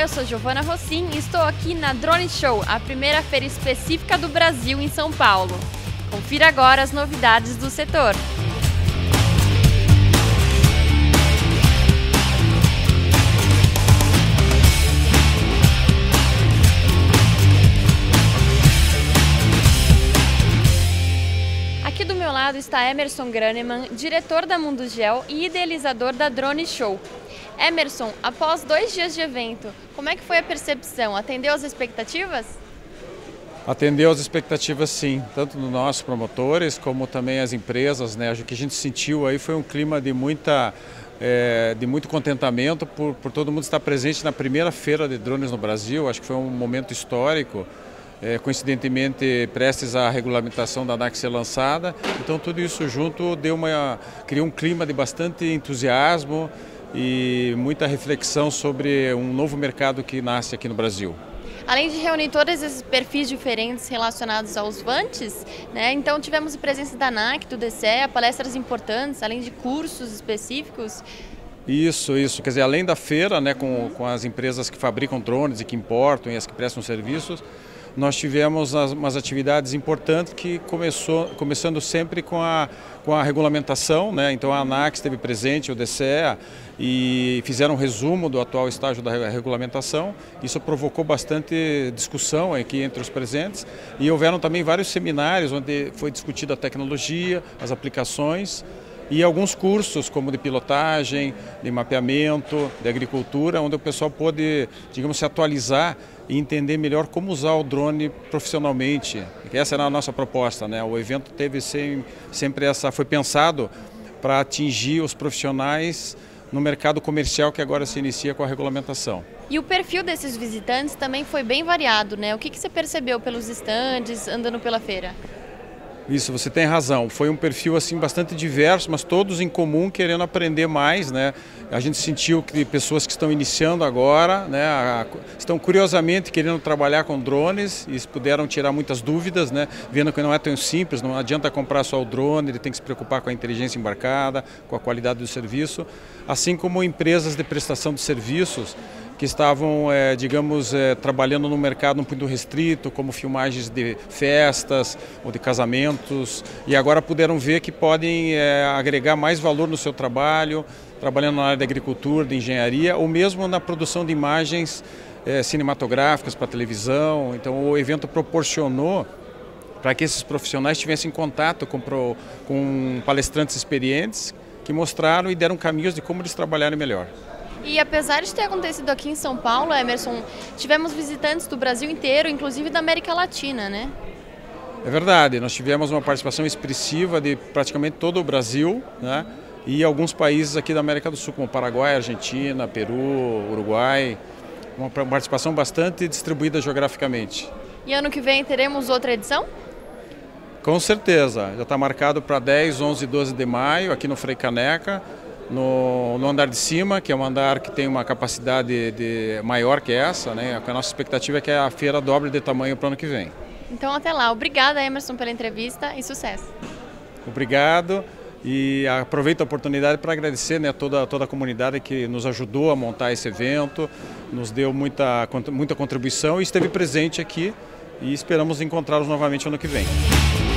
eu sou Giovana Rossin e estou aqui na Drone Show, a primeira feira específica do Brasil em São Paulo. Confira agora as novidades do setor. Aqui do meu lado está Emerson Graneman, diretor da Mundugel e idealizador da Drone Show. Emerson, após 2 dias de evento, como é que foi a percepção? Atendeu às expectativas? Atendeu às expectativas, sim, tanto dos nossos promotores como também as empresas, né? O que a gente sentiu aí foi um clima de muito contentamento por todo mundo estar presente na primeira feira de drones no Brasil. Acho que foi um momento histórico. Coincidentemente prestes à regulamentação da ANAC ser lançada, então tudo isso junto criou um clima de bastante entusiasmo e muita reflexão sobre um novo mercado que nasce aqui no Brasil. Além de reunir todos esses perfis diferentes relacionados aos vantes, né, então tivemos a presença da ANAC, do DCEA, palestras importantes, além de cursos específicos. Isso. Quer dizer, além da feira, né, com as empresas que fabricam drones e que importam e as que prestam serviços, nós tivemos umas atividades importantes que começando sempre com a regulamentação, né? Então a ANAC esteve presente, o DCEA, e fizeram um resumo do atual estágio da regulamentação. Isso provocou bastante discussão aqui entre os presentes e houveram também vários seminários onde foi discutida a tecnologia, as aplicações e alguns cursos como de pilotagem, de mapeamento, de agricultura, onde o pessoal pôde, digamos, se atualizar e entender melhor como usar o drone profissionalmente. Essa era a nossa proposta, né? O evento teve sempre foi pensado para atingir os profissionais no mercado comercial que agora se inicia com a regulamentação. E o perfil desses visitantes também foi bem variado, né? O que você percebeu pelos estandes, andando pela feira? Isso, você tem razão. Foi um perfil assim bastante diverso, mas todos em comum querendo aprender mais, né? A gente sentiu que pessoas que estão iniciando agora, né, estão curiosamente querendo trabalhar com drones e puderam tirar muitas dúvidas, né? Vendo que não é tão simples, não adianta comprar só o drone, ele tem que se preocupar com a inteligência embarcada, com a qualidade do serviço, assim como empresas de prestação de serviços que estavam, trabalhando no mercado um pouco restrito, como filmagens de festas ou de casamentos, e agora puderam ver que podem agregar mais valor no seu trabalho, trabalhando na área da agricultura, de engenharia, ou mesmo na produção de imagens cinematográficas para televisão. Então o evento proporcionou para que esses profissionais tivessem contato com palestrantes experientes que mostraram e deram caminhos de como eles trabalharem melhor. E apesar de ter acontecido aqui em São Paulo, Emerson, tivemos visitantes do Brasil inteiro, inclusive da América Latina, né? É verdade, nós tivemos uma participação expressiva de praticamente todo o Brasil, né? E alguns países aqui da América do Sul, como Paraguai, Argentina, Peru, Uruguai, uma participação bastante distribuída geograficamente. E ano que vem teremos outra edição? Com certeza, já está marcado para 10, 11 e 12 de maio, aqui no Frei Caneca, no andar de cima, que é um andar que tem uma capacidade maior que essa, né? A nossa expectativa é que a feira dobre de tamanho para o ano que vem. Então até lá. Obrigada, Emerson, pela entrevista e sucesso. Obrigado e aproveito a oportunidade para agradecer, né, toda a comunidade que nos ajudou a montar esse evento, nos deu muita contribuição e esteve presente aqui e esperamos encontrá-los novamente ano que vem.